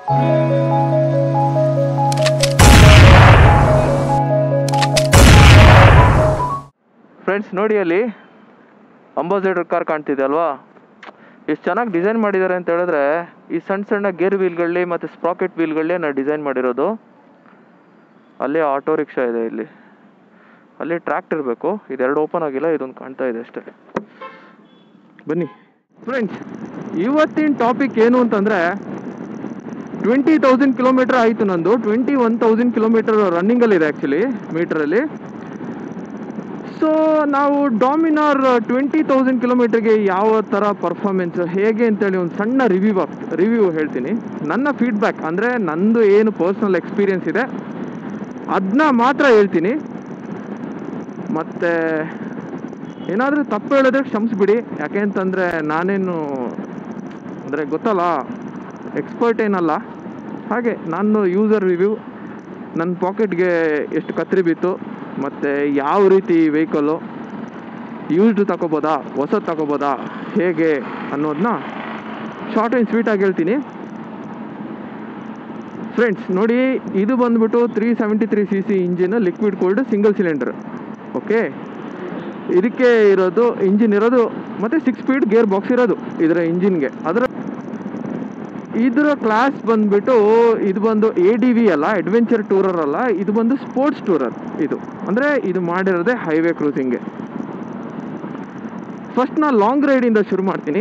Friends ನೋಡಿ, ಅಲ್ಲಿ ambassador car ಕಾಣ್ತಿದೆ ಅಲ್ವಾ, ಎಷ್ಟು ಚೆನ್ನಾಗಿ ಡಿಸೈನ್ ಮಾಡಿದ್ದಾರೆ ಅಂತ ಹೇಳಿದ್ರೆ, ಈ ಸಣ್ಣ ಸಣ್ಣ ಗೇರ್ ವೀಲ್ಗಳಲ್ಲಿ ಮತ್ತು ಸ್ಪ್ರಾಕೆಟ್ ವೀಲ್ಗಳೇ ನಾನು ಡಿಸೈನ್ ಮಾಡಿರೋದು. ಅಲ್ಲಿ ಆಟೋ ರಿಕ್ಷಾ ಇದೆ, ಅಲ್ಲಿ ಟ್ರ್ಯಾಕ್ಟ್ ಇರಬೇಕು. ಇದೆರಡು ಓಪನ್ ಆಗಿಲ್ಲ, ಇದೊಂದು ಕಾಣ್ತಾ ಇದೆ ಅಷ್ಟೇ. ಬನ್ನಿ ಫ್ರೆಂಡ್ಸ್, ಇವತ್ತಿನ ಟಾಪಿಕ್ ಏನು ಅಂತಂದರೆ 20,000 ಕಿಲೋಮೀಟರ್ ಆಯಿತು ನಂದು. 21,000 ಕಿಲೋಮೀಟರ್ ರನ್ನಿಂಗಲ್ಲಿದೆ ಆ್ಯಕ್ಚುಲಿ ಮೀಟ್ರಲ್ಲಿ. ಸೊ ನಾವು ಡಾಮಿನಾರ್ 20,000 ಕಿಲೋಮೀಟರ್ಗೆ ಯಾವ ಥರ ಪರ್ಫಾರ್ಮೆನ್ಸ್ ಹೇಗೆ ಅಂತೇಳಿ ಒಂದು ಸಣ್ಣ ರಿವ್ಯೂ ಹೇಳ್ತೀನಿ. ನನ್ನ ಫೀಡ್ಬ್ಯಾಕ್ ಅಂದರೆ ನಂದು ಏನು ಪರ್ಸ್ನಲ್ ಎಕ್ಸ್ಪೀರಿಯೆನ್ಸ್ ಇದೆ ಅದನ್ನ ಮಾತ್ರ ಹೇಳ್ತೀನಿ. ಮತ್ತು ಏನಾದರೂ ತಪ್ಪು ಹೇಳಿದ್ರೆ ಕ್ಷಮಿಸ್ಬಿಡಿ, ಯಾಕೆ ಅಂತಂದರೆ ನಾನೇನು ಅಂದರೆ ಗೊತ್ತಲ್ಲ, ಎಕ್ಸ್ಪರ್ಟ್ ಏನಲ್ಲ. ಹಾಗೆ ನಾನು ಯೂಸರ್ ರಿವ್ಯೂ, ನನ್ನ ಪಾಕೆಟ್ಗೆ ಎಷ್ಟು ಕತ್ರಿ ಬಿತ್ತು, ಮತ್ತು ಯಾವ ರೀತಿ ವೆಹಿಕಲ್ಲು ಯೂಸ್ಡ್ ತಗೋಬೋದಾ ಹೊಸದು ತಗೋಬೋದಾ ಹೇಗೆ ಅನ್ನೋದನ್ನ ಶಾರ್ಟ್ ಆ್ಯಂಡ್ ಸ್ವೀಟಾಗಿ ಹೇಳ್ತೀನಿ. ಫ್ರೆಂಡ್ಸ್ ನೋಡಿ, ಇದು ಬಂದುಬಿಟ್ಟು 373cc engine, liquid cooled single cylinder. Okay, ಇದಕ್ಕೆ ಇರೋದು ಇಂಜಿನ್ ಇರೋದು ಮತ್ತು 6 ಸ್ಪೀಡ್ ಗೇರ್ ಬಾಕ್ಸ್ ಇರೋದು ಇದರ ಇಂಜಿನ್ಗೆ. ಇದರ ಕ್ಲಾಸ್ ಬಂದುಬಿಟ್ಟು ಇದು ಬಂದು ADV ಅಲ್ಲ, ಅಡ್ವೆಂಚರ್ ಟೂರರ್ ಅಲ್ಲ, ಇದು ಬಂದು ಸ್ಪೋರ್ಟ್ಸ್ ಟೂರರ್. ಇದು ಅಂದರೆ ಇದು ಮಾಡಿರೋದೇ ಹೈವೇ ಕ್ರೂಸಿಂಗ್ಗೆ. ಫಸ್ಟ್ ನಾನು ಲಾಂಗ್ ರೈಡಿಂದ ಶುರು ಮಾಡ್ತೀನಿ.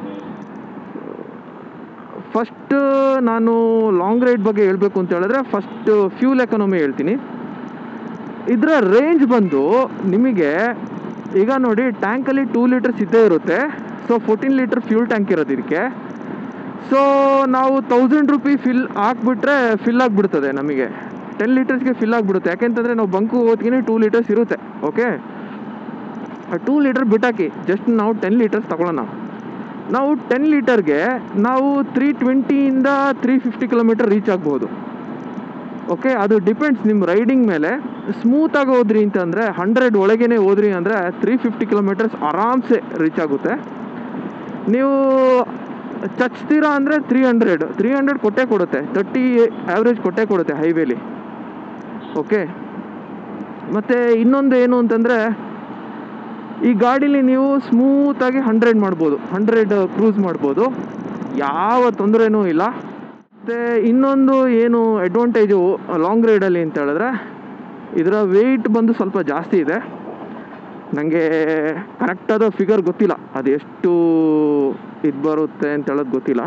ಫಸ್ಟ್ ನಾನು ಲಾಂಗ್ ರೈಡ್ ಬಗ್ಗೆ ಹೇಳಬೇಕು ಅಂತ ಹೇಳಿದ್ರೆ ಫಸ್ಟ್ ಫ್ಯೂಲ್ ಎಕಾನಮಿ ಹೇಳ್ತೀನಿ. ಇದರ ರೇಂಜ್ ಬಂದು ನಿಮಗೆ ಈಗ ನೋಡಿ, ಟ್ಯಾಂಕಲ್ಲಿ 2 ಲೀಟರ್ಸ್ ಇದ್ದೇ ಇರುತ್ತೆ. ಸೊ 14 ಲೀಟರ್ ಫ್ಯೂಲ್ ಟ್ಯಾಂಕ್ ಇರೋದು ಇದಕ್ಕೆ. ಸೊ ನಾವು 1000 ರೂಪಿ ಹಾಕ್ಬಿಟ್ರೆ ಫಿಲ್ ಆಗಿಬಿಡ್ತದೆ ನಮಗೆ. 10 ಲೀಟರ್ಸ್ಗೆ ಫಿಲ್ ಆಗಿಬಿಡುತ್ತೆ. ಯಾಕೆಂತಂದರೆ ನಾವು ಬಂಕು ಹೋದ್ಕಿನೇ 2 ಲೀಟರ್ಸ್ ಇರುತ್ತೆ. ಓಕೆ, 2 ಲೀಟರ್ ಬಿಟ್ಟಾಕಿ, ಜಸ್ಟ್ ನಾವು 10 ಲೀಟರ್ಸ್ ತಗೊಳ್ಳೋಣ. ನಾವು 10 ಲೀಟರ್ಗೆ ನಾವು 320ಇಂದ 350 ಕಿಲೋಮೀಟರ್ ರೀಚ್ ಆಗ್ಬೋದು. ಓಕೆ, ಅದು ಡಿಪೆಂಡ್ಸ್ ನಿಮ್ಮ ರೈಡಿಂಗ್ ಮೇಲೆ. ಸ್ಮೂತಾಗಿ ಹೋದ್ರಿ ಅಂತಂದರೆ 100 ಒಳಗೇ ಹೋದ್ರಿ ಅಂದರೆ 350 ಕಿಲೋಮೀಟರ್ಸ್ ಆರಾಮ್ಸೆ ರೀಚ್ ಆಗುತ್ತೆ. ನೀವು ಚಚ್ತೀರಾ ಅಂದರೆ 300 ಕೊಟ್ಟೇ ಕೊಡುತ್ತೆ. 30 ಆ್ಯಾವ್ರೇಜ್ ಕೊಟ್ಟೇ ಕೊಡುತ್ತೆ ಹೈವೇಲಿ. ಓಕೆ, ಮತ್ತು ಇನ್ನೊಂದು ಏನು ಅಂತಂದರೆ ಈ ಗಾಡೀಲಿ ನೀವು ಸ್ಮೂತಾಗಿ 100 ಮಾಡ್ಬೋದು, 100 ಕ್ರೂಸ್ ಮಾಡ್ಬೋದು, ಯಾವ ತೊಂದರೆನೂ ಇಲ್ಲ. ಮತ್ತು ಇನ್ನೊಂದು ಏನು ಅಡ್ವಾಂಟೇಜು ಲಾಂಗ್ ರೈಡಲ್ಲಿ ಅಂತ ಹೇಳಿದ್ರೆ ಇದರ ವೆಯ್ಟ್ ಬಂದು ಸ್ವಲ್ಪ ಜಾಸ್ತಿ ಇದೆ. ನನಗೆ ಕರೆಕ್ಟಾದ ಫಿಗರ್ ಗೊತ್ತಿಲ್ಲ, ಅದು ಎಷ್ಟು ಇದು ಬರುತ್ತೆ ಅಂತ ಹೇಳೋದು ಗೊತ್ತಿಲ್ಲ.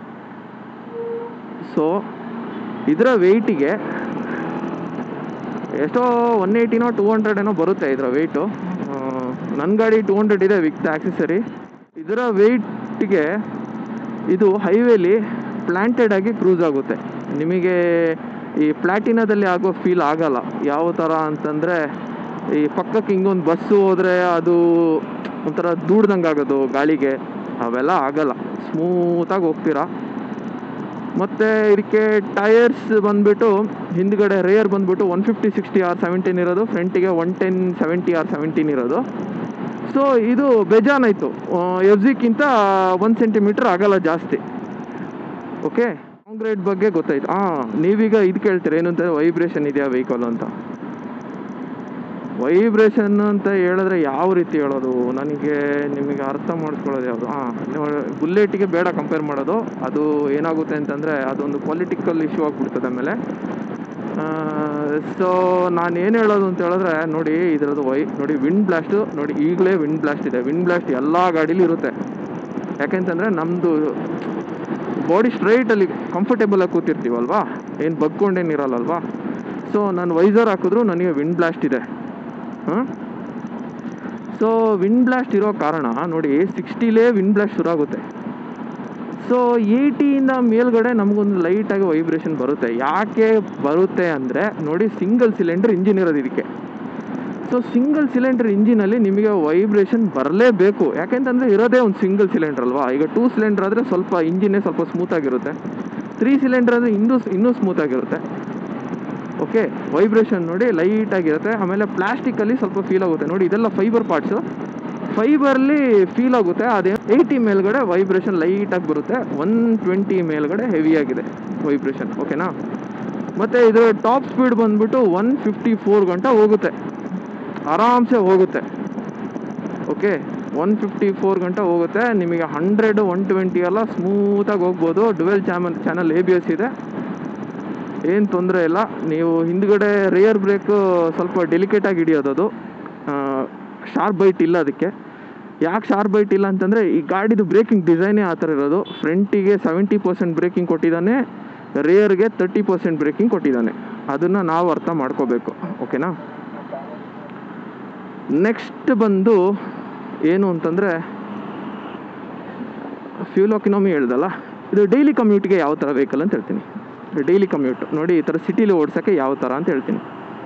ಸೊ ಇದರ ವೆಯ್ಟಿಗೆ ಎಷ್ಟೋ 180 200 ಬರುತ್ತೆ ಇದರ ವೆಯ್ಟು. ನನ್ನ ಗಾಡಿ 200 ಇದೆ ವಿತ್ ಆಕ್ಸೆಸರಿ. ಇದರ ವೆಯ್ಟಿಗೆ ಇದು ಹೈವೇಲಿ ಪ್ಲ್ಯಾಂಟೆಡ್ ಆಗಿ ಕ್ರೂಸ್ ಆಗುತ್ತೆ. ನಿಮಗೆ ಈ ಪ್ಲ್ಯಾಟಿನಾದಲ್ಲಿ ಆಗೋ ಫೀಲ್ ಆಗಲ್ಲ. ಯಾವ ಥರ ಅಂತಂದರೆ ಈ ಪಕ್ಕಕ್ಕೆ ಹಿಂಗೊಂದು ಬಸ್ಸು ಹೋದರೆ ಅದು ಒಂಥರ ದೂಡ್ದಂಗೆ ಆಗೋದು ಗಾಳಿಗೆ, ಅವೆಲ್ಲ ಆಗಲ್ಲ. ಸ್ಮೂತಾಗಿ ಹೋಗ್ತೀರಾ. ಮತ್ತು ಇದಕ್ಕೆ ಟೈರ್ಸ್ ಬಂದುಬಿಟ್ಟು ಹಿಂದ್ಗಡೆ ರೇರ್ ಬಂದುಬಿಟ್ಟು 150/60R17 ಇರೋದು, ಫ್ರಂಟಿಗೆ 110/70R17 ಇರೋದು. ಸೊ ಇದು ಬೇಜಾನಾಯಿತು, FZಕ್ಕಿಂತ 1 ಸೆಂಟಿಮೀಟ್ರ್ ಆಗಲ್ಲ ಜಾಸ್ತಿ. ಓಕೆ, ಲಾಂಗ್ ರೈಡ್ ಬಗ್ಗೆ ಗೊತ್ತಾಯ್ತು. ನೀವೀಗ ಇದು ಕೇಳ್ತೀರ ಏನು ಅಂತಂದರೆ ವೈಬ್ರೇಷನ್ ಇದೆಯಾ ವೆಹಿಕಲ್ ಅಂತ. ವೈಬ್ರೇಷನ್ ಅಂತ ಹೇಳಿದ್ರೆ ಯಾವ ರೀತಿ ಹೇಳೋದು, ನನಗೆ ನಿಮಗೆ ಅರ್ಥ ಮಾಡಿಸ್ಕೊಳ್ಳೋದು ಯಾವುದು? ಬುಲ್ಲೆಟಿಗೆ ಬೇಡ ಕಂಪೇರ್ ಮಾಡೋದು. ಅದು ಏನಾಗುತ್ತೆ ಅಂತಂದರೆ ಅದೊಂದು ಪೊಲಿಟಿಕಲ್ ಇಶ್ಯೂ ಆಗಿಬಿಡ್ತದೆ ಆಮೇಲೆ. ಸೊ ನಾನು ಏನು ಹೇಳೋದು ಅಂತ ಹೇಳಿದ್ರೆ ನೋಡಿ, ಇದರದ್ದು ನೋಡಿ ವಿಂಡ್ ಬ್ಲಾಸ್ಟು ನೋಡಿ, ಈಗಲೇ ವಿಂಡ್ ಬ್ಲಾಸ್ಟ್ ಇದೆ. ವಿಂಡ್ ಬ್ಲಾಸ್ಟ್ ಎಲ್ಲ ಗಾಡೀಲಿ ಇರುತ್ತೆ. ಯಾಕೆಂತಂದರೆ ನಮ್ಮದು ಬಾಡಿ ಸ್ಟ್ರೈಟಲ್ಲಿ ಕಂಫರ್ಟೇಬಲಾಗಿ ಕೂತಿರ್ತೀವಲ್ವಾ, ಏನು ಬಗ್ಕೊಂಡೇನಿರಲ್ಲಲ್ವಾ. ಸೊ ನಾನು ವೈಸರ್ ಹಾಕಿದ್ರು ನನಗೆ ವಿಂಡ್ ಬ್ಲಾಸ್ಟ್ ಇದೆ. ಸೊ ವಿಂಡ್ ಬ್ಲಾಸ್ಟ್ ಇರೋ ಕಾರಣ ನೋಡಿ 60ಲೇ ವಿಂಡ್ ಬ್ಲಾಸ್ಟ್ ಶುರು ಆಗುತ್ತೆ. ಸೊ 80ಇಂದ ಮೇಲ್ಗಡೆ ನಮಗೊಂದು ಲೈಟಾಗಿ ವೈಬ್ರೇಷನ್ ಬರುತ್ತೆ. ಯಾಕೆ ಬರುತ್ತೆ ಅಂದರೆ ನೋಡಿ, ಸಿಂಗಲ್ ಸಿಲಿಂಡರ್ ಇಂಜಿನ್ ಇರೋದು ಇದಕ್ಕೆ. ಸೊ ಸಿಂಗಲ್ ಸಿಲಿಂಡರ್ ಇಂಜಿನಲ್ಲಿ ನಿಮಗೆ ವೈಬ್ರೇಷನ್ ಬರಲೇಬೇಕು. ಯಾಕೆಂತಂದರೆ ಇರೋದೇ ಒಂದು ಸಿಂಗಲ್ ಸಿಲಿಂಡರ್ ಅಲ್ವಾ. ಈಗ 2 ಸಿಲಿಂಡರ್ ಆದರೆ ಸ್ವಲ್ಪ ಇಂಜಿನ್ನೇ ಸ್ವಲ್ಪ ಸ್ಮೂತಾಗಿರುತ್ತೆ. 3 ಸಿಲಿಂಡರ್ ಅಂದರೆ ಇನ್ನೂ ಸ್ಮೂತಾಗಿರುತ್ತೆ. ಓಕೆ, ವೈಬ್ರೇಷನ್ ನೋಡಿ ಲೈಟಾಗಿರುತ್ತೆ. ಆಮೇಲೆ ಪ್ಲಾಸ್ಟಿಕ್ಕಲ್ಲಿ ಸ್ವಲ್ಪ ಫೀಲ್ ಆಗುತ್ತೆ ನೋಡಿ. ಇದೆಲ್ಲ ಫೈಬರ್ ಪಾರ್ಟ್ಸು. ಫೈಬರ್ಲಿ ಫೀಲ್ ಆಗುತ್ತೆ. ಅದೇ 80 ಮೇಲ್ಗಡೆ ವೈಬ್ರೇಷನ್ ಲೈಟಾಗಿ ಬರುತ್ತೆ, 120 ಮೇಲ್ಗಡೆ ಹೆವಿಯಾಗಿದೆ ವೈಬ್ರೇಷನ್. ಓಕೆನಾ. ಮತ್ತು ಇದು ಟಾಪ್ ಸ್ಪೀಡ್ ಬಂದ್ಬಿಟ್ಟು 154 ಗಂಟೆ ಹೋಗುತ್ತೆ, ಆರಾಮ್ಸೆ ಹೋಗುತ್ತೆ. ಓಕೆ, 154 ಗಂಟೆ ಹೋಗುತ್ತೆ. ನಿಮಗೆ 100, 120 ಎಲ್ಲ ಸ್ಮೂತಾಗಿ ಹೋಗ್ಬೋದು. ಡುವೆಲ್ ಚಾನಲ್ ABS ಇದೆ, ಏನು ತೊಂದರೆ ಇಲ್ಲ. ನೀವು ಹಿಂದ್ಗಡೆ ರೇಯರ್ ಬ್ರೇಕು ಸ್ವಲ್ಪ ಡೆಲಿಕೇಟಾಗಿ ಹಿಡಿಯೋದು, ಅದು ಶಾರ್ಪ್ ಬೈಟ್ ಇಲ್ಲ ಅದಕ್ಕೆ. ಯಾಕೆ ಶಾರ್ಪ್ ಬೈಟ್ ಇಲ್ಲ ಅಂತಂದರೆ ಈ ಗಾಡಿದು ಬ್ರೇಕಿಂಗ್ ಡಿಸೈನೇ ಆ ಥರ ಇರೋದು. ಫ್ರಂಟಿಗೆ 70% ಬ್ರೇಕಿಂಗ್ ಕೊಟ್ಟಿದ್ದಾನೆ, ರೇಯರ್ಗೆ 30% ಬ್ರೇಕಿಂಗ್ ಕೊಟ್ಟಿದ್ದಾನೆ. ಅದನ್ನು ನಾವು ಅರ್ಥ ಮಾಡ್ಕೋಬೇಕು. ಓಕೆನಾ. ನೆಕ್ಸ್ಟ್ ಬಂದು ಏನು ಅಂತಂದರೆ ಫ್ಯೂಲ್ ಎಕಾನಮಿ ಹೇಳ್ದಲ್ಲ, ಇದು ಡೈಲಿ ಕಮ್ಯೂಟ್ಗೆ ಯಾವ ಥರ ವೆಹಿಕಲ್ ಅಂತ ಹೇಳ್ತೀನಿ. ಡೈಲಿ ಕಮ್ಯೂಟ್ ನೋಡಿ, ಈ ಥರ ಸಿಟೀಲಿ ಓಡ್ಸೋಕ್ಕೆ ಯಾವ ಥರ ಅಂತ ಹೇಳ್ತೀನಿ.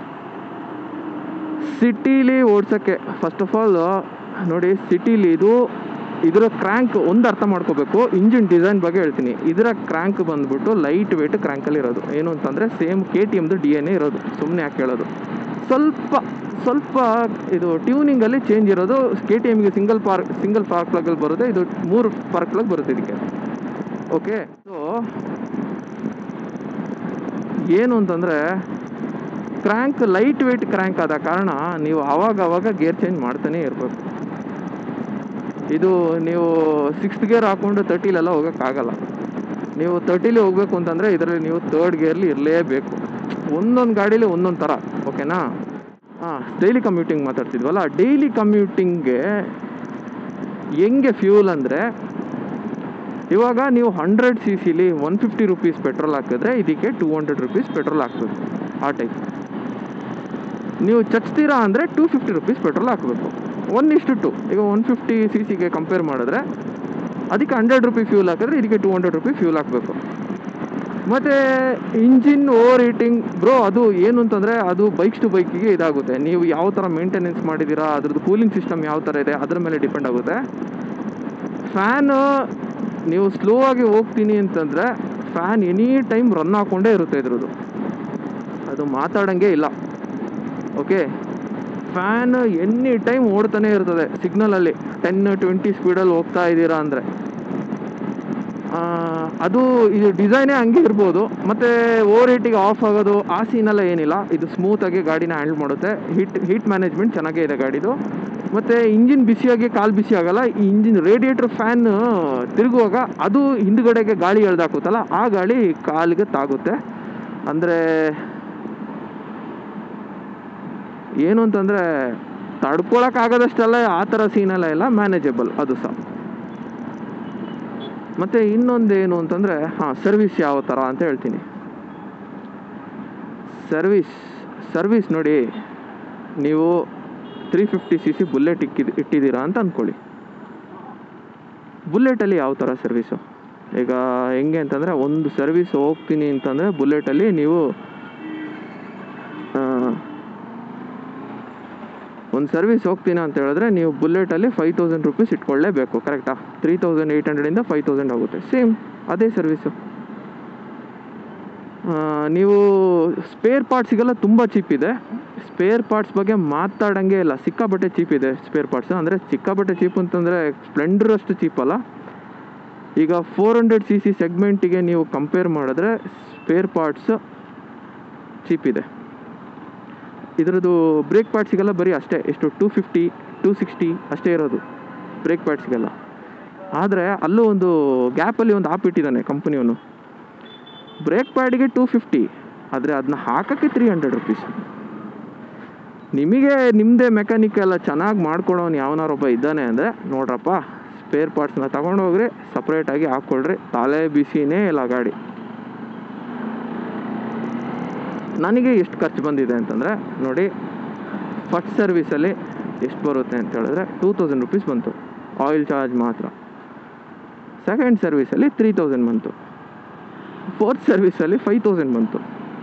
ಸಿಟೀಲಿ ಓಡ್ಸೋಕ್ಕೆ ಫಸ್ಟ್ ಆಫ್ ಆಲ್ ನೋಡಿ, ಸಿಟೀಲಿ ಇದರ ಕ್ರ್ಯಾಂಕ್ ಒಂದು ಅರ್ಥ ಮಾಡ್ಕೋಬೇಕು. ಇಂಜಿನ್ ಡಿಸೈನ್ ಬಗ್ಗೆ ಹೇಳ್ತೀನಿ. ಇದರ ಕ್ರ್ಯಾಂಕ್ ಬಂದ್ಬಿಟ್ಟು ಲೈಟ್ ವೇಟ್ ಕ್ರ್ಯಾಂಕಲ್ಲಿ ಇರೋದು. ಏನು ಅಂತಂದರೆ ಸೇಮ್ KTMದು DNA ಇರೋದು, ಸುಮ್ಮನೆ ಯಾಕೆ ಹೇಳೋದು. ಸ್ವಲ್ಪ ಇದು ಟ್ಯೂನಿಂಗಲ್ಲಿ ಚೇಂಜ್ ಇರೋದು. KTMಗೆ ಸಿಂಗಲ್ ಸ್ಪಾರ್ಕ್ ಪ್ಲಗಲ್ಲಿ ಬರುತ್ತೆ, ಇದು 3 ಸ್ಪಾರ್ಕ್ ಪ್ಲಗ್ ಬರುತ್ತೆ ಇದಕ್ಕೆ. ಓಕೆ. ಸೊ ಏನು ಅಂತಂದರೆ ಕ್ರ್ಯಾಂಕ್ ಲೈಟ್ ವೇಟ್ ಕ್ರ್ಯಾಂಕ್ ಆದ ಕಾರಣ ನೀವು ಆವಾಗ ಗೇರ್ ಚೇಂಜ್ ಮಾಡ್ತಾನೆ ಇರಬೇಕು. ಇದು ನೀವು 6th ಗೇರ್ ಹಾಕ್ಕೊಂಡು 30ಲೆಲ್ಲ ಹೋಗೋಕ್ಕಾಗಲ್ಲ. ನೀವು 30ಲಿ ಹೋಗಬೇಕು ಅಂತಂದರೆ ಇದರಲ್ಲಿ ನೀವು 3rd ಗೇರ್ಲಿ ಇರಲೇಬೇಕು. ಒಂದೊಂದು ಗಾಡೀಲಿ ಒಂದೊಂದು ಥರ. ಓಕೆನಾ. ಡೈಲಿ ಕಮ್ಯೂಟಿಂಗ್ ಮಾತಾಡ್ತಿದ್ವಲ್ಲ, ಡೈಲಿ ಕಮ್ಯೂಟಿಂಗ್ಗೆ ಹೆಂಗೆ ಫ್ಯೂಲ್ ಅಂದರೆ, ಇವಾಗ ನೀವು 100 cc 150 ರೂಪೀಸ್ ಪೆಟ್ರೋಲ್ ಹಾಕಿದ್ರೆ ಇದಕ್ಕೆ 200 ರೂಪೀಸ್ ಪೆಟ್ರೋಲ್ ಹಾಕಬೇಕು. ಆ ಟೈಪ್. ನೀವು ಚಚ್ತೀರಾ ಅಂದರೆ 250 ರೂಪೀಸ್ ಪೆಟ್ರೋಲ್ ಹಾಕಬೇಕು. 1:2. ಈಗ 150 cc ಕಂಪೇರ್ ಮಾಡಿದ್ರೆ ಅದಕ್ಕೆ 100 ರೂಪೀಸ್ ಫ್ಯೂಲ್ ಹಾಕಿದ್ರೆ ಇದಕ್ಕೆ 200 ರೂಪೀಸ್ ಫ್ಯೂಲ್ ಹಾಕಬೇಕು. ಮತ್ತು ಇಂಜಿನ್ ಓವರ್ ಹೀಟಿಂಗ್ ಬ್ರೋ, ಅದು ಏನು ಅಂತಂದರೆ ಅದು ಬೈಕ್ಸ್ ಟು ಬೈಕಿಗೆ ಇದಾಗುತ್ತೆ. ನೀವು ಯಾವ ಥರ ಮೇಂಟೆನೆನ್ಸ್ ಮಾಡಿದ್ದೀರಾ, ಅದ್ರದ್ದು ಕೂಲಿಂಗ್ ಸಿಸ್ಟಮ್ ಯಾವ ಥರ ಇದೆ ಅದ್ರ ಮೇಲೆ ಡಿಪೆಂಡ್ ಆಗುತ್ತೆ. ಫ್ಯಾನು ನೀವು ಸ್ಲೋ ಆಗಿ ಹೋಗ್ತೀನಿ ಅಂತಂದರೆ ಫ್ಯಾನ್ ಎನಿ ಟೈಮ್ ರನ್ ಹಾಕ್ಕೊಂಡೇ ಇರುತ್ತೆ ಇದ್ರದ್ದು, ಅದು ಮಾತಾಡೋಂಗೆ ಇಲ್ಲ. ಓಕೆ. ಫ್ಯಾನ್ ಎನಿ ಟೈಮ್ ಓಡ್ತಾನೆ ಇರ್ತದೆ ಸಿಗ್ನಲಲ್ಲಿ. 10-20 ಸ್ಪೀಡಲ್ಲಿ ಹೋಗ್ತಾ ಇದ್ದೀರಾ ಅಂದರೆ ಅದು ಇದು ಡಿಸೈನೇ ಹಂಗೆ ಇರ್ಬೋದು. ಮತ್ತು ಓವರ್ ಹೀಟಿಗೆ ಆಫ್ ಆಗೋದು ಆ ಸೀನೆಲ್ಲ ಏನಿಲ್ಲ. ಇದು ಸ್ಮೂತಾಗಿ ಗಾಡಿನ ಹ್ಯಾಂಡಲ್ ಮಾಡುತ್ತೆ. ಹೀಟ್ ಮ್ಯಾನೇಜ್ಮೆಂಟ್ ಚೆನ್ನಾಗೇ ಇದೆ ಗಾಡಿದು. ಮತ್ತು ಇಂಜಿನ್ ಬಿಸಿಯಾಗಿ ಕಾಲು ಬಿಸಿ ಆಗೋಲ್ಲ. ಈ ಇಂಜಿನ್ ರೇಡಿಯೇಟ್ರ್ ಫ್ಯಾನ್ ತಿರುಗುವಾಗ ಅದು ಹಿಂದುಗಡೆಗೆ ಗಾಳಿ ಎಳ್ದಾಕುತ್ತಲ್ಲ, ಆ ಗಾಳಿ ಕಾಲಿಗೆ ತಾಗುತ್ತೆ. ಅಂದರೆ ಏನು ಅಂತಂದರೆ ತಡ್ಕೊಳಕ್ಕಾಗೋದಷ್ಟೆಲ್ಲ ಆ ಥರ ಸೀನೆಲ್ಲ ಇಲ್ಲ, ಮ್ಯಾನೇಜಬಲ್ ಅದು ಸಹ. ಮತ್ತು ಇನ್ನೊಂದು ಏನು ಅಂತಂದರೆ ಸರ್ವಿಸ್ ಯಾವ ಥರ ಅಂತ ಹೇಳ್ತೀನಿ. ಸರ್ವಿಸ್ ನೋಡಿ, ನೀವು 350 cc ಬುಲೆಟ್ ಇಟ್ಟಿದ್ದೀರಾ ಅಂತ ಅಂದ್ಕೊಳ್ಳಿ. ಬುಲೆಟಲ್ಲಿ ಯಾವ ಥರ ಸರ್ವಿಸು, ಈಗ ಹೆಂಗೆ ಅಂತಂದರೆ ಒಂದು ಸರ್ವಿಸ್ ಹೋಗ್ತೀನಿ ಅಂತಂದರೆ ಬುಲೆಟಲ್ಲಿ ನೀವು ಒಂದು ಸರ್ವಿಸ್ ಹೋಗ್ತೀನಿ ಅಂತ ಹೇಳಿದ್ರೆ ನೀವು ಬುಲೆಟಲ್ಲಿ 5000 ರೂಪೀಸ್ ಇಟ್ಕೊಳ್ಳೇಬೇಕು. ಕರೆಕ್ಟಾ. 3800ಇಂದ 5000 ಆಗುತ್ತೆ. ಸೇಮ್ ಅದೇ ಸರ್ವಿಸು. ನೀವು ಸ್ಪೇರ್ ಪಾರ್ಟ್ಸಿಗೆಲ್ಲ ತುಂಬ ಚೀಪ್ ಇದೆ. ಸ್ಪೇರ್ ಪಾರ್ಟ್ಸ್ ಬಗ್ಗೆ ಮಾತಾಡೋಂಗೆ ಇಲ್ಲ, ಸಿಕ್ಕಾಬಟ್ಟೆ ಚೀಪ್ ಇದೆ ಸ್ಪೇರ್ ಪಾರ್ಟ್ಸ್. ಅಂದರೆ ಸಿಕ್ಕಾಬಟ್ಟೆ ಚೀಪ್ ಅಂತಂದರೆ ಸ್ಪ್ಲೆಂಡರ್ ಅಷ್ಟು ಚೀಪಲ್ಲ. ಈಗ 400 cc ಸೆಗ್ಮೆಂಟಿಗೆ ನೀವು ಕಂಪೇರ್ ಮಾಡಿದ್ರೆ ಸ್ಪೇರ್ ಪಾರ್ಟ್ಸ್ ಚೀಪ್ ಇದೆ. ಇದರದ್ದು ಬ್ರೇಕ್ ಪ್ಯಾಡ್ಸಿಗೆಲ್ಲ ಬರೀ ಅಷ್ಟೇ, ಎಷ್ಟು 250, 260 ಅಷ್ಟೇ ಇರೋದು ಬ್ರೇಕ್ ಪ್ಯಾಡ್ಸ್ಗೆಲ್ಲ. ಆದರೆ ಅಲ್ಲೂ ಒಂದು ಗ್ಯಾಪಲ್ಲಿ ಒಂದು ಆಪ್ ಇಟ್ಟಿದ್ದಾನೆ ಕಂಪ್ನಿಯವನು. ಬ್ರೇಕ್ ಪ್ಯಾಡಿಗೆ 250, ಆದರೆ ಅದನ್ನ ಹಾಕೋಕ್ಕೆ 300 ರೂಪೀಸ್. ನಿಮಗೆ ನಿಮ್ಮದೇ ಮೆಕ್ಯಾನಿಕ್ ಎಲ್ಲ ಚೆನ್ನಾಗಿ ಮಾಡ್ಕೊಡೋನು ಯಾವನಾರೊಬ್ಬ ಇದ್ದಾನೆ ಅಂದರೆ ನೋಡ್ರಪ್ಪ, ಸ್ಪೇರ್ ಪಾರ್ಟ್ಸ್ನ ತೊಗೊಂಡೋಗ್ರಿ, ಸಪ್ರೇಟಾಗಿ ಹಾಕ್ಕೊಳ್ರಿ, ತಲೆ ಬಿಸಿನೇ ಇಲ್ಲ ಗಾಡಿ. ನನಗೆ ಎಷ್ಟು ಖರ್ಚು ಬಂದಿದೆ ಅಂತಂದರೆ ನೋಡಿ, ಫಸ್ಟ್ ಸರ್ವಿಸಲ್ಲಿ ಎಷ್ಟು ಬರುತ್ತೆ ಅಂತ ಹೇಳಿದ್ರೆ 2000 ರೂಪೀಸ್ ಬಂತು, ಆಯಿಲ್ ಚಾರ್ಜ್ ಮಾತ್ರ. ಸೆಕೆಂಡ್ ಸರ್ವಿಸಲ್ಲಿ 3000 ಬಂತು. 4th ಸರ್ವಿಸಲ್ಲಿ 5000 ಬಂತು.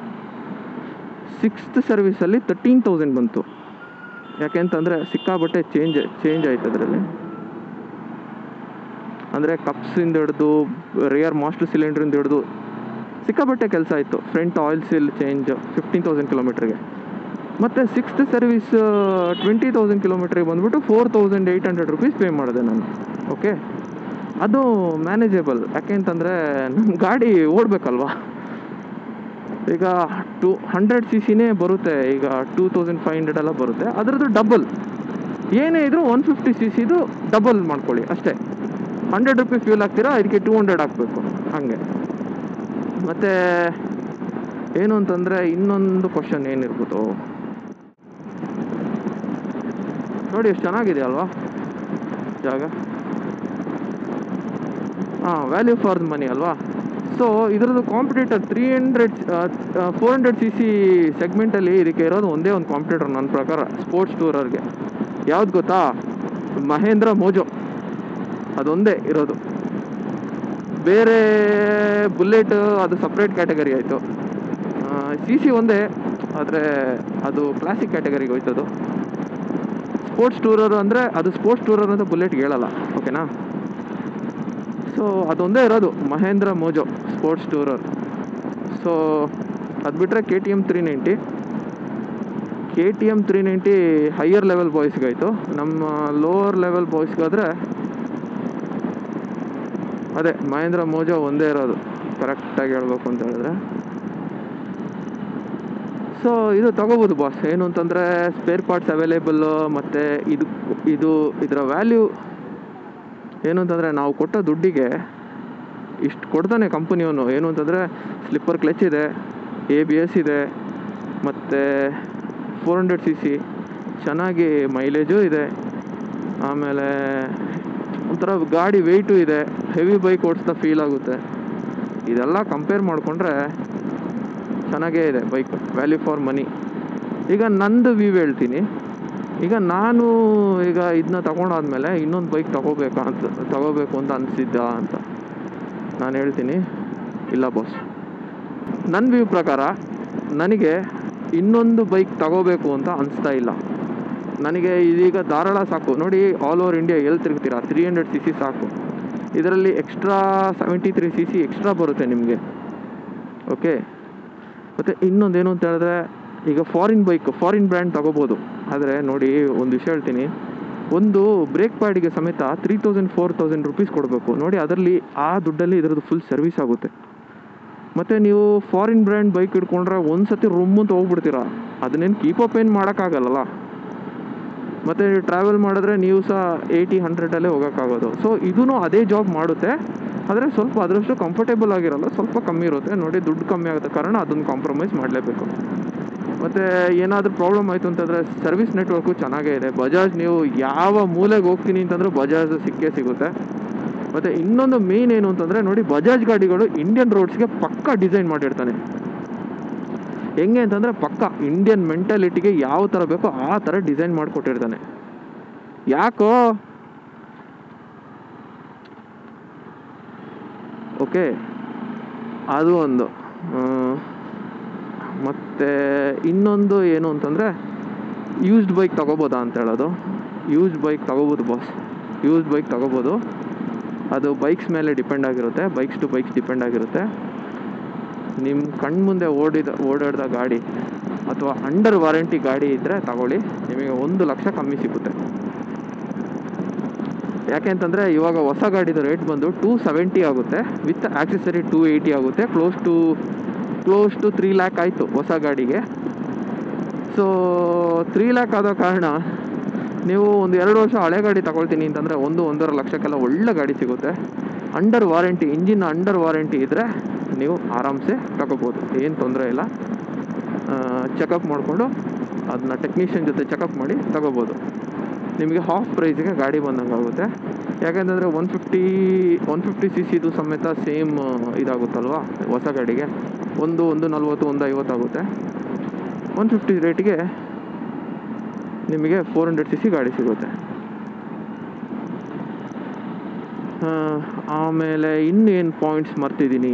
6th ಸರ್ವಿಸಲ್ಲಿ 13000 ಬಂತು. ಯಾಕೆಂತಂದರೆ ಸಿಕ್ಕಾಬಟ್ಟೆ ಚೇಂಜ್ ಆಯ್ತು ಅದರಲ್ಲಿ. ಅಂದರೆ ಕಪ್ಸಿಂದ ಹಿಡಿದು ರೇಯರ್ ಮಾಸ್ಟರ್ ಸಿಲಿಂಡ್ರಿಂದ ಹಿಡಿದು ಸಿಕ್ಕಾಬಟ್ಟೆ ಕೆಲಸ ಆಯಿತು. ಫ್ರಂಟ್ ಆಯಿಲ್ ಸೀಲ್ ಚೇಂಜ್ 15,000 ಕಿಲೋಮೀಟ್ರಿಗೆ. ಮತ್ತು ಸಿಕ್ಸ್ತ್ ಸರ್ವಿಸ್ 20,000 ಕಿಲೋಮೀಟ್ರಿಗೆ ಬಂದುಬಿಟ್ಟು 4,800 ರುಪೀಸ್ ಪೇ ಮಾಡಿದೆ ನಾನು. ಓಕೆ, ಅದು ಮ್ಯಾನೇಜೇಬಲ್. ಯಾಕೆ ಅಂತಂದರೆ ನಮ್ಮ ಗಾಡಿ ಓಡಬೇಕಲ್ವಾ. ಈಗ 100 cc ಬರುತ್ತೆ, ಈಗ 2,500 ಎಲ್ಲ ಬರುತ್ತೆ. ಅದರದ್ದು ಡಬಲ್ ಏನೇ ಇದ್ರೂ 150 cc ಡಬಲ್ ಮಾಡ್ಕೊಳ್ಳಿ ಅಷ್ಟೇ. 100 ರುಪೀಸ್ ಫ್ಯೂಲ್ ಹಾಕ್ತೀರಾ, ಇದಕ್ಕೆ 200 ಹಾಕಬೇಕು ಹಾಗೆ. ಮತ್ತು ಏನು ಅಂತಂದರೆ ಇನ್ನೊಂದು ಕ್ವಶನ್ ಏನಿರ್ಬೋದು ನೋಡಿ, ಎಷ್ಟು ಚೆನ್ನಾಗಿದೆ ಅಲ್ವಾ ಜಾಗ. ವ್ಯಾಲ್ಯೂ ಫಾರ್ ಮನಿ ಅಲ್ವಾ. ಸೊ ಇದರದ್ದು ಕಾಂಪಿಟೇಟರ್ 400 cc ಸೆಗ್ಮೆಂಟಲ್ಲಿ ಇದಕ್ಕೆ ಇರೋದು ಒಂದೇ ಒಂದು ಕಾಂಪಿಟೇಟರ್ ನನ್ನ ಪ್ರಕಾರ ಸ್ಪೋರ್ಟ್ಸ್ ಟೂರರ್ಗೆ. ಯಾವ್ದು ಗೊತ್ತಾ? ಮಹೇಂದ್ರ ಮೋಜೋ. ಅದೊಂದೇ ಇರೋದು. ಬೇರೆ ಬುಲೆಟ್ ಅದು ಸಪ್ರೇಟ್ ಕ್ಯಾಟಗರಿ ಆಯಿತು. CC ಒಂದೇ, ಆದರೆ ಅದು ಕ್ಲಾಸಿಕ್ ಕ್ಯಾಟಗರಿಗೆ ಹೋಯ್ತದು. ಸ್ಪೋರ್ಟ್ಸ್ ಟೂರರ್ ಅಂದರೆ ಅದು ಸ್ಪೋರ್ಟ್ಸ್ ಟೂರರ್ ಅಂತ ಬುಲೆಟ್ಗೆ ಹೇಳಲ್ಲ, ಓಕೆನಾ. ಸೊ ಅದೊಂದೇ ಇರೋದು Mahindra Mojo sports tourer. So ಅದು ಬಿಟ್ಟರೆ KTM 390. KTM 390 ಹೈಯರ್ ಲೆವೆಲ್ ಬಾಯ್ಸ್ಗಾಯಿತು. ನಮ್ಮ ಲೋವರ್ ಲೆವೆಲ್ ಬಾಯ್ಸ್ಗಾದರೆ ಅದೇ ಮಹೇಂದ್ರ ಮೋಜೋ ಒಂದೇ ಇರೋದು, ಕರೆಕ್ಟಾಗಿ ಹೇಳ್ಬೇಕು ಅಂತ ಹೇಳಿದ್ರೆ. ಸೊ ಇದು ತೊಗೋಬೋದು ಬಾಸ್. ಏನು ಅಂತಂದರೆ ಸ್ಪೇರ್ ಪಾರ್ಟ್ಸ್ ಅವೈಲೇಬಲ್ಲು. ಮತ್ತು ಇದರ ವ್ಯಾಲ್ಯೂ ಏನು ಅಂತಂದರೆ ನಾವು ಕೊಟ್ಟ ದುಡ್ಡಿಗೆ ಇಷ್ಟು ಕೊಡ್ತಾನೆ ಕಂಪನಿಯವನು. ಏನು ಅಂತಂದರೆ ಸ್ಲಿಪ್ಪರ್ ಕ್ಲಚ್ ಇದೆ, ABS ಇದೆ, ಮತ್ತು 400 cc ಚೆನ್ನಾಗಿ ಮೈಲೇಜು ಇದೆ. ಆಮೇಲೆ ಒಂಥರ ಗಾಡಿ ವೆಯ್ಟು ಇದೆ, ಹೆವಿ ಬೈಕ್ ಓಡಿಸ್ತಾ ಫೀಲ್ ಆಗುತ್ತೆ. ಇದೆಲ್ಲ ಕಂಪೇರ್ ಮಾಡಿಕೊಂಡ್ರೆ ಚೆನ್ನಾಗೇ ಇದೆ ಬೈಕ್, ವ್ಯಾಲ್ಯೂ ಫಾರ್ ಮನಿ. ಈಗ ನಂದು ವ್ಯೂ ಹೇಳ್ತೀನಿ. ಈಗ ನಾನು ಇದನ್ನ ತಗೊಂಡಾದ್ಮೇಲೆ ಇನ್ನೊಂದು ಬೈಕ್ ತಗೋಬೇಕು ಅಂತ ಅನಿಸಿದ್ದ ಅಂತ ನಾನು ಹೇಳ್ತೀನಿ, ಇಲ್ಲ ಬಾಸ್. ನನ್ನ ವ್ಯೂ ಪ್ರಕಾರ ನನಗೆ ಇನ್ನೊಂದು ಬೈಕ್ ತಗೋಬೇಕು ಅಂತ ಅನಿಸ್ತಾ ಇಲ್ಲ. ನನಗೆ ಇದೀಗ ಧಾರಾಳ ಸಾಕು. ನೋಡಿ, ಆಲ್ ಓವರ್ ಇಂಡಿಯಾ ಎಲ್ಲಿ ತಿರುಗ್ತೀರಾ, 300 cc ಸಾಕು. ಇದರಲ್ಲಿ ಎಕ್ಸ್ಟ್ರಾ 73 cc ಎಕ್ಸ್ಟ್ರಾ ಬರುತ್ತೆ ನಿಮಗೆ. ಓಕೆ, ಮತ್ತು ಇನ್ನೊಂದೇನು ಅಂತ ಹೇಳಿದ್ರೆ, ಈಗ ಫಾರಿನ್ ಬ್ರ್ಯಾಂಡ್ ತಗೋಬೋದು. ಆದರೆ ನೋಡಿ, ಒಂದು ವಿಷಯ ಹೇಳ್ತೀನಿ, ಒಂದು ಬ್ರೇಕ್ ಪ್ಯಾಡಿಗೆ ಸಮೇತ 3,000-4,000 ರುಪೀಸ್ ಕೊಡಬೇಕು. ನೋಡಿ, ಅದರಲ್ಲಿ ಆ ದುಡ್ಡಲ್ಲಿ ಇದರದ್ದು ಫುಲ್ ಸರ್ವಿಸ್ ಆಗುತ್ತೆ. ಮತ್ತು ನೀವು ಫಾರಿನ್ ಬ್ರ್ಯಾಂಡ್ ಬೈಕ್ ಇಟ್ಕೊಂಡ್ರೆ ಒಂದು ಸತಿ ರೂಮ್ ಅಂತ ಹೋಗ್ಬಿಡ್ತೀರಾ, ಅದನ್ನೇನು ಕೀಪಪ್ ಏನು ಮಾಡೋಕ್ಕಾಗಲ್ಲ. ಮತ್ತು ನೀವು ಟ್ರಾವೆಲ್ ಮಾಡಿದ್ರೆ ನೀವು ಸಹ 80-100 ಹೋಗೋಕ್ಕಾಗೋದು. ಸೊ ಇದೂ ಅದೇ ಜಾಬ್ ಮಾಡುತ್ತೆ, ಆದರೆ ಸ್ವಲ್ಪ ಅದರಷ್ಟು ಕಂಫರ್ಟೇಬಲ್ ಆಗಿರಲ್ಲ, ಸ್ವಲ್ಪ ಕಮ್ಮಿ ಇರುತ್ತೆ. ನೋಡಿ, ದುಡ್ಡು ಕಮ್ಮಿ ಆಗುತ್ತೆ ಕಾರಣ ಅದನ್ನು ಕಾಂಪ್ರಮೈಸ್ ಮಾಡಲೇಬೇಕು. ಮತ್ತು ಏನಾದರೂ ಪ್ರಾಬ್ಲಮ್ ಆಯಿತು ಅಂತಂದರೆ ಸರ್ವಿಸ್ ನೆಟ್ವರ್ಕು ಚೆನ್ನಾಗೇ ಇದೆ. ಬಜಾಜ್, ನೀವು ಯಾವ ಮೂಲೆಗೆ ಹೋಗ್ತೀನಿ ಅಂತಂದರೂ ಬಜಾಜ್ ಸಿಕ್ಕೇ ಸಿಗುತ್ತೆ. ಮತ್ತು ಇನ್ನೊಂದು ಮೇನ್ ಏನು ಅಂತಂದರೆ, ನೋಡಿ, ಬಜಾಜ್ ಗಾಡಿಗಳು ಇಂಡಿಯನ್ ರೋಡ್ಸ್ಗೆ ಪಕ್ಕಾ ಡಿಸೈನ್ ಮಾಡಿರ್ತಾನೆ. ಹೆಂಗೆ ಅಂತಂದರೆ ಪಕ್ಕ ಇಂಡಿಯನ್ ಮೆಂಟಾಲಿಟಿಗೆ ಯಾವ ಥರ ಬೇಕೋ ಆ ಥರ ಡಿಸೈನ್ ಮಾಡಿಕೊಟ್ಟಿರ್ತಾನೆ. ಯಾಕೋ ಓಕೆ, ಅದು ಒಂದು. ಮತ್ತು ಇನ್ನೊಂದು ಏನು ಅಂತಂದರೆ, ಯೂಸ್ಡ್ ಬೈಕ್ ತೊಗೋಬೋದಾ ಅಂತ ಹೇಳೋದು. ಯೂಸ್ಡ್ ಬೈಕ್ ತೊಗೋಬೋದು ಬಾಸ್, ಯೂಸ್ಡ್ ಬೈಕ್ ತೊಗೋಬೋದು. ಅದು ಬೈಕ್ಸ್ ಮೇಲೆ ಡಿಪೆಂಡ್ ಆಗಿರುತ್ತೆ, ಬೈಕ್ಸ್ ಟು ಬೈಕ್ಸ್ ಡಿಪೆಂಡ್ ಆಗಿರುತ್ತೆ. ನಿಮ್ಮ ಕಣ್ಮುಂದೆ ಓಡಾಡ್ದ ಗಾಡಿ ಅಥವಾ ಅಂಡರ್ ವಾರಂಟಿ ಗಾಡಿ ಇದ್ದರೆ ತಗೊಳ್ಳಿ, ನಿಮಗೆ 1 ಲಕ್ಷ ಕಮ್ಮಿ ಸಿಗುತ್ತೆ. ಯಾಕೆ ಅಂತಂದರೆ ಇವಾಗ ಹೊಸ ಗಾಡಿದು ರೇಟ್ ಬಂದು 270 ಆಗುತ್ತೆ, ವಿತ್ ಆಕ್ಸೆಸರಿ 280 ಆಗುತ್ತೆ. ಕ್ಲೋಸ್ ಟು 3 ಲ್ಯಾಕ್ ಆಯಿತು ಹೊಸ ಗಾಡಿಗೆ. ಸೊ 3 ಲ್ಯಾಕ್ ಆದ ಕಾರಣ ನೀವು ಒಂದು 2 ವರ್ಷ ಹಳೆ ಗಾಡಿ ತಗೊಳ್ತೀನಿ ಅಂತಂದರೆ 1-1.5 ಲಕ್ಷಕ್ಕೆಲ್ಲ ಒಳ್ಳೆ ಗಾಡಿ ಸಿಗುತ್ತೆ. Under warranty, engine under warranty ಇದ್ದರೆ ನೀವು ಆರಾಮ್ಸೆ ತಗೋಬೋದು, ಏನು ತೊಂದರೆ ಇಲ್ಲ. ಚೆಕಪ್ ಮಾಡಿಕೊಂಡು ಅದನ್ನ ಟೆಕ್ನಿಷಿಯನ್ ಜೊತೆ ಚೆಕಪ್ ಮಾಡಿ ತಗೋಬೋದು. ನಿಮಗೆ ಹಾಫ್ ಪ್ರೈಸಿಗೆ ಗಾಡಿ ಬಂದಂಗೆ ಆಗುತ್ತೆ. ಯಾಕೆಂತಂದರೆ 150 cc ಸಮೇತ ಸೇಮ್ ಇದಾಗುತ್ತಲ್ವ ಹೊಸ ಗಾಡಿಗೆ. 140, 150 ಆಗುತ್ತೆ. 150 ರೇಟಿಗೆ ನಿಮಗೆ 400 cc ಗಾಡಿ ಸಿಗುತ್ತೆ. ಆಮೇಲೆ ಇನ್ನೇನು ಪಾಯಿಂಟ್ಸ್ ಮರ್ತಿದ್ದೀನಿ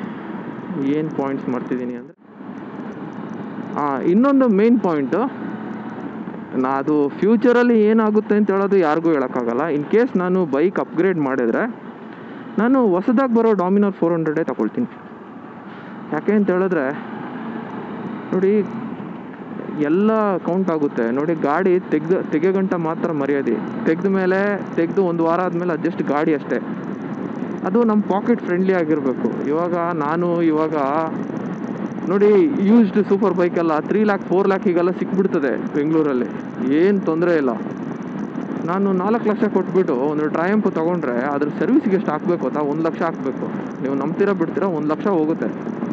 ಅಂದರೆ, ಇನ್ನೊಂದು ಮೇನ್ ಪಾಯಿಂಟು, ಅದು ಫ್ಯೂಚರಲ್ಲಿ ಏನಾಗುತ್ತೆ ಅಂತ ಹೇಳೋದು ಯಾರಿಗೂ ಹೇಳೋಕ್ಕಾಗಲ್ಲ. ಇನ್ ಕೇಸ್ ನಾನು ಬೈಕ್ ಅಪ್ಗ್ರೇಡ್ ಮಾಡಿದ್ರೆ ನಾನು ಹೊಸದಾಗಿ ಬರೋ ಡಾಮಿನರ್ 400 ತಗೊಳ್ತೀನಿ. ಯಾಕೆ ಅಂತ ಹೇಳಿದ್ರೆ ನೋಡಿ, ಎಲ್ಲ ಕೌಂಟ್ ಆಗುತ್ತೆ ನೋಡಿ. ಗಾಡಿ ತೆಗೆಗಂಟ ಮಾತ್ರ ಮರ್ಯಾದೆ, ತೆಗೆದು ಒಂದು ವಾರ ಆದಮೇಲೆ ಅಡ್ಜಸ್ಟ್ ಗಾಡಿ ಅಷ್ಟೇ. ಅದು ನಮ್ಮ ಪಾಕೆಟ್ ಫ್ರೆಂಡ್ಲಿ ಆಗಿರಬೇಕು. ಇವಾಗ ನೋಡಿ, ಯೂಸ್ಡ್ ಸೂಪರ್ ಬೈಕೆಲ್ಲ 3 ಲ್ಯಾಕ್ 4 ಲ್ಯಾಕಿಗೆಲ್ಲ ಸಿಕ್ಬಿಡ್ತದೆ ಬೆಂಗಳೂರಲ್ಲಿ, ಏನು ತೊಂದರೆ ಇಲ್ಲ. ನಾನು 4 ಲಕ್ಷ ಕೊಟ್ಬಿಟ್ಟು ಒಂದು ಟ್ರಯಂಪ್ ತೊಗೊಂಡ್ರೆ ಅದ್ರ ಸರ್ವಿಸ್ಗೆ ಎಷ್ಟು ಹಾಕ್ಬೇಕು ಗೊತ್ತಾ? 1 ಲಕ್ಷ ಹಾಕಬೇಕು. ನೀವು ನಂಬ್ತೀರಾ ಬಿಡ್ತೀರಾ, 1 ಲಕ್ಷ ಹೋಗುತ್ತೆ.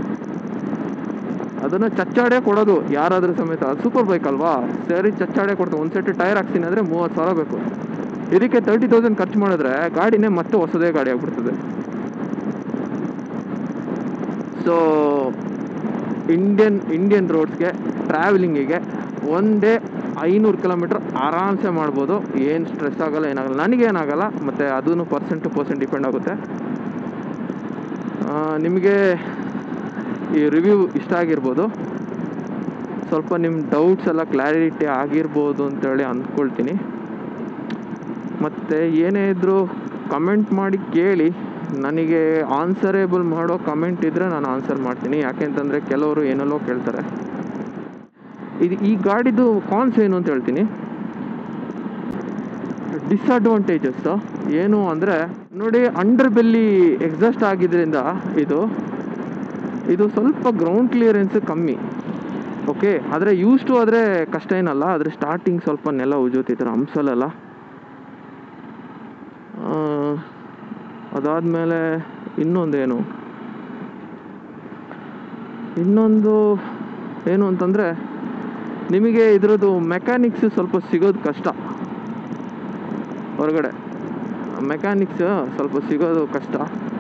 ಅದನ್ನು ಚಚ್ಚಾಡೆ ಕೊಡೋದು ಯಾರಾದರೂ ಸಮೇತ. ಸೂಪರ್ ಬೈಕ್ ಅಲ್ವಾ, ಸರಿ ಚಚ್ಚಾಡೆ ಕೊಡ್ತಾರೆ. ಒಂದು ಸೆಟ್ ಟೈರ್ ಹಾಕ್ತೀನಿ ಅಂದರೆ 30,000 ಬೇಕು. ಇದಕ್ಕೆ 30,000 ಖರ್ಚು ಮಾಡಿದ್ರೆ ಗಾಡಿನೇ ಮತ್ತೆ ಹೊಸದೇ ಗಾಡಿ ಆಗ್ಬಿಡ್ತದೆ. ಸೊ ಇಂಡಿಯನ್ ರೋಡ್ಸ್ಗೆ ಟ್ರಾವೆಲಿಂಗಿಗೆ ಒನ್ ಡೇ 500 ಕಿಲೋಮೀಟ್ರ್ ಆರಾಮ್ಸೆ ಮಾಡ್ಬೋದು. ಏನು ಸ್ಟ್ರೆಸ್ ಆಗೋಲ್ಲ, ಏನಾಗಲ್ಲ. ನನಗೇನಾಗಲ್ಲ. ಮತ್ತು ಅದೂ ಪರ್ಸೆಂಟ್ ಟು ಪರ್ಸೆಂಟ್ ಡಿಪೆಂಡ್ ಆಗುತ್ತೆ. ನಿಮಗೆ ಈ ರಿವ್ಯೂ ಇಷ್ಟ ಆಗಿರ್ಬೋದು, ಸ್ವಲ್ಪ ನಿಮ್ಮ ಡೌಟ್ಸ್ ಎಲ್ಲ ಕ್ಲಾರಿಟಿ ಆಗಿರ್ಬೋದು ಅಂತೇಳಿ ಅಂದ್ಕೊಳ್ತೀನಿ. ಮತ್ತು ಏನೇ ಇದ್ದರೂ ಕಮೆಂಟ್ ಮಾಡಿ ಕೇಳಿ. ನನಗೆ ಆನ್ಸರೇಬಲ್ ಮಾಡೋ ಕಮೆಂಟ್ ಇದ್ದರೆ ನಾನು ಆನ್ಸರ್ ಮಾಡ್ತೀನಿ. ಯಾಕೆಂತಂದರೆ ಕೆಲವರು ಏನೆಲ್ಲೋ ಕೇಳ್ತಾರೆ. ಈ ಗಾಡಿದು ಕಾನ್ಸ್ ಏನು ಅಂತ ಹೇಳ್ತೀನಿ. ಡಿಸ್ಅಡ್ವಾಂಟೇಜಸ್ ಏನು ಅಂದರೆ ನೋಡಿ, ಅಂಡರ್ ಬೆಲ್ಲಿ ಎಕ್ಸಾಸ್ಟ್ ಆಗಿದ್ದರಿಂದ ಇದು ಸ್ವಲ್ಪ ಗ್ರೌಂಡ್ ಕ್ಲಿಯರೆನ್ಸ್ ಕಮ್ಮಿ. ಓಕೆ, ಆದರೆ ಯೂಸ್ಟು ಆದರೆ ಕಷ್ಟ ಏನಲ್ಲ. ಆದರೆ ಸ್ಟಾರ್ಟಿಂಗ್ ಸ್ವಲ್ಪ ನೆಲ ಉಜ್ಜುತ್ತಿದ್ದಾರೆ ಹಂಸಲೆಲ್ಲ. ಅದಾದಮೇಲೆ ಇನ್ನೊಂದು ಏನು ಅಂತಂದರೆ, ನಿಮಗೆ ಇದರದ್ದು ಮೆಕ್ಯಾನಿಕ್ಸ್ ಸ್ವಲ್ಪ ಸಿಗೋದು ಕಷ್ಟ. ಹೊರಗಡೆ ಮೆಕ್ಯಾನಿಕ್ಸ್ ಸ್ವಲ್ಪ ಸಿಗೋದು ಕಷ್ಟ.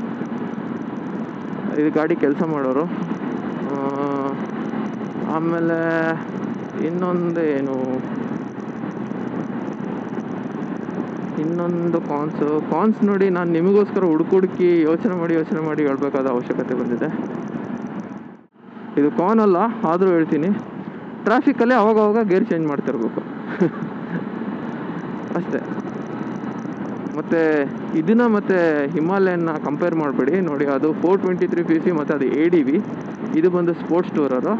ಇದು ಗಾಡಿ ಕೆಲಸ ಮಾಡೋರು. ಆಮೇಲೆ ಇನ್ನೊಂದು ಕಾನ್ಸ್ ನೋಡಿ, ನಾನು ನಿಮಗೋಸ್ಕರ ಹುಡುಕಿ ಯೋಚನೆ ಮಾಡಿ ಹೇಳ್ಬೇಕಾದ ಅವಶ್ಯಕತೆ ಬಂದಿದೆ. ಇದು ಕಾನ್ ಅಲ್ಲ, ಆದರೂ ಹೇಳ್ತೀನಿ. ಟ್ರಾಫಿಕಲ್ಲಿ ಅವಾಗವಾಗ ಗೇರ್ ಚೇಂಜ್ ಮಾಡ್ತಿರ್ಬೇಕು ಅಷ್ಟೇ. ಮತ್ತು ಇದನ್ನು ಮತ್ತು ಹಿಮಾಲಯನ್ನ ಕಂಪೇರ್ ಮಾಡಬೇಡಿ. ನೋಡಿ, ಅದು 423 cc ಮತ್ತು ಅದು ADV. ಇದು ಬಂದು ಸ್ಪೋರ್ಟ್ಸ್ ಟೂರರು.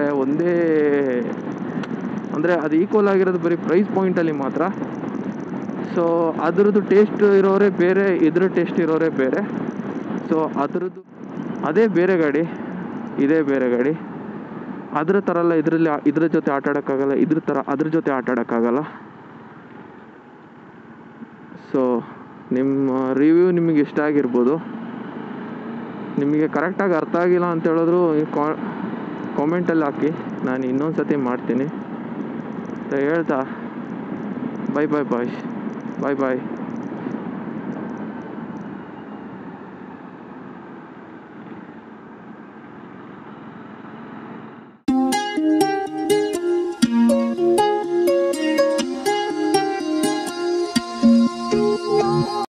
ಅಂದರೆ ಅದು ಈಕ್ವಲ್ ಆಗಿರೋದು ಬರೀ ಪ್ರೈಸ್ ಪಾಯಿಂಟಲ್ಲಿ ಮಾತ್ರ. ಸೊ ಅದರದ್ದು ಟೇಸ್ಟ್ ಇರೋರೇ ಬೇರೆ, ಇದ್ರ ಟೇಸ್ಟ್ ಇರೋರೇ ಬೇರೆ. ಸೊ ಅದರದ್ದು ಅದೇ ಬೇರೆ ಗಾಡಿ, ಇದೇ ಬೇರೆ ಗಾಡಿ. ಅದ್ರ ಥರ ಎಲ್ಲ ಇದ್ರ ಜೊತೆ ಆಟ ಆಡೋಕ್ಕಾಗಲ್ಲ, ಅದ್ರ ಜೊತೆ ಆಟ ಆಡೋಕ್ಕಾಗಲ್ಲ. ಸೊ ನಿಮ್ಮ ರಿವ್ಯೂ ನಿಮಗೆ ಇಷ್ಟ ಆಗಿರ್ಬೋದು. ನಿಮಗೆ ಕರೆಕ್ಟಾಗಿ ಅರ್ಥ ಆಗಿಲ್ಲ ಅಂತ ಹೇಳಿದ್ರು ಕಾಮೆಂಟಲ್ಲಿ ಹಾಕಿ, ನಾನು ಇನ್ನೊಂದು ಸತಿ ಮಾಡ್ತೀನಿ ಅಂತ ಹೇಳ್ತಾ ಬಾಯ್.